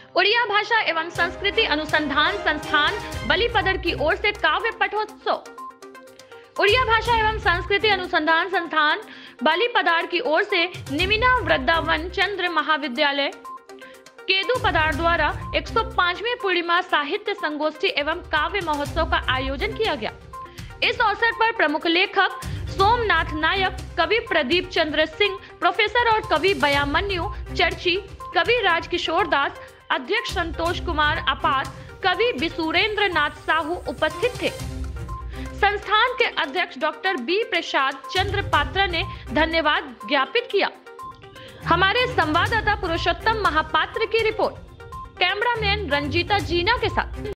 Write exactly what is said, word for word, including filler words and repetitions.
उड़िया भाषा एवं संस्कृति अनुसंधान संस्थान बलिपदर की ओर से काव्य पठोत्सव। उड़िया भाषा एवं संस्कृति अनुसंधान संस्थान बलिपदार की ओर से निमिना वृंदावन चंद्र महाविद्यालय केदू पदार द्वारा एक सौ पांचवीं पूर्णिमा साहित्य संगोष्ठी एवं काव्य महोत्सव का आयोजन किया गया। इस अवसर पर प्रमुख लेखक सोमनाथ नायक, कवि प्रदीप चंद्र सिंह, प्रोफेसर और कवि बयामन्यु चर्ची, कवि राजकिशोर दास, अध्यक्ष संतोष कुमार अपार, कवि बिसुरेंद्र नाथ साहू उपस्थित थे। संस्थान के अध्यक्ष डॉक्टर बी प्रसाद चंद्र पात्रा ने धन्यवाद ज्ञापित किया। हमारे संवाददाता पुरुषोत्तम महापात्र की रिपोर्ट, कैमरामैन रंजीता जीना के साथ।